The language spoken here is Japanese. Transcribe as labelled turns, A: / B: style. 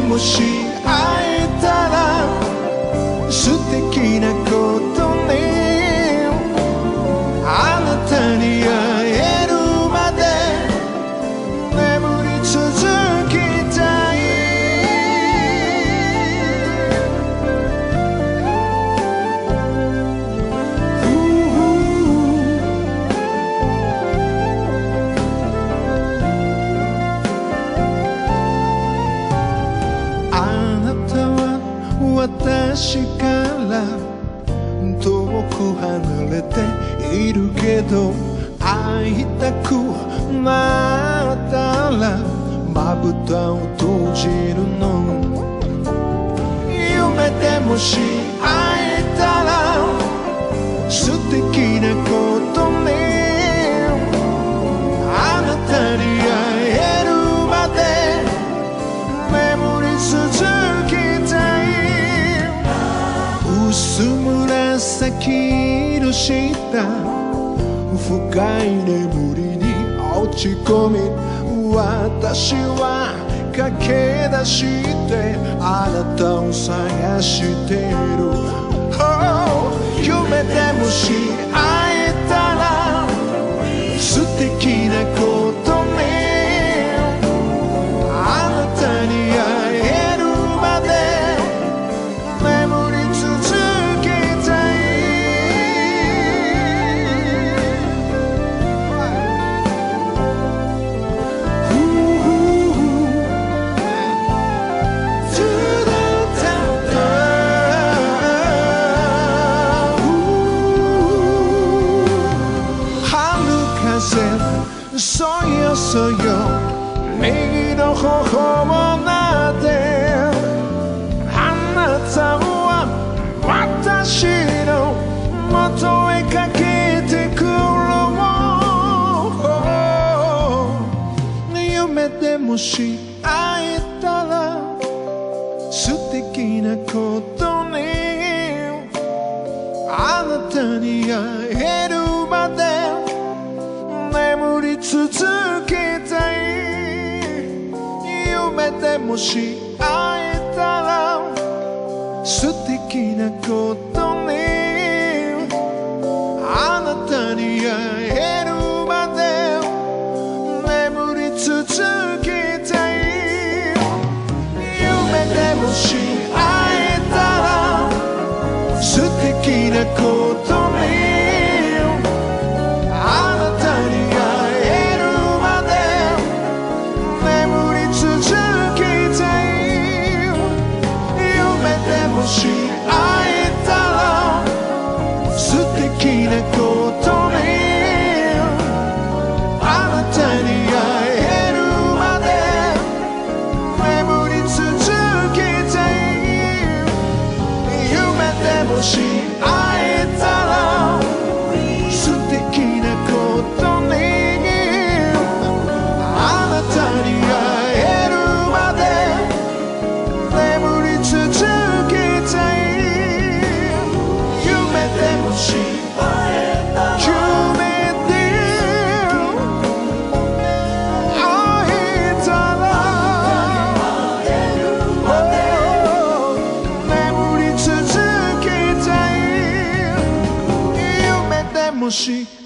A: もし会えたら素敵なことね。あなたに会えるまで眠り続けたい。私から遠く離れているけど、会いたくなったらまぶたを閉じるの。夢でもし会えたら素敵なことね。あなたに会えるまで眠り続けたい。薄紫の下、深い眠りに落ち込み、私は駆け出してあなたを探してる。Oh、夢でもし会えたら素敵なことね。あなたに会えるまで眠り続けたい。そよそよ右の頬をなで、あなたは私の元へかけてくる。夢でもし会えたら素敵なことね。あなたに会えるまで眠り続けたい。夢でもし会えたら素敵なことね。あなたに会えるまで眠り続けたい。夢でもし会えたら素敵なことね。もし会えたら素敵なことね。あなたに会えるまで眠り続けたい。夢でもし会えたら素敵なことね。あなたに会えるまで眠り続けたい。もし会えたら夢で会えたら眠り続けたい。夢でもし